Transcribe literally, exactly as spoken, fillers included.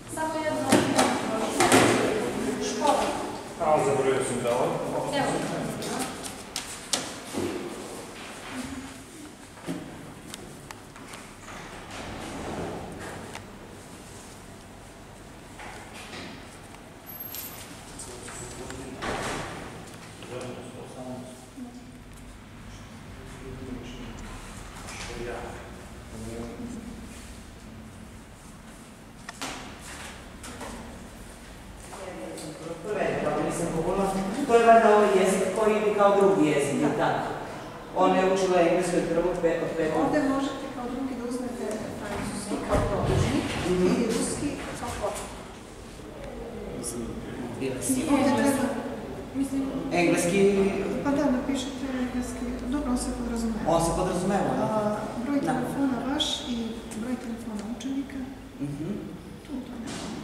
Samo jedno škola. A, zaboravio sam da ovo. Evo. To je valjda ovaj jezik koji ide kao drugi jezik, tako? Ona je učila englesko od prvog od petog. Ovdje možete kao drugi da uzmete francuski kao produžnik i ruski kao počet. Engleski... Pa da, napišete engleski. Dobro, on se podrazumeva. On se podrazumeva. Broj telefona vaš i broj telefona učenika. Mhm. Tu to nema.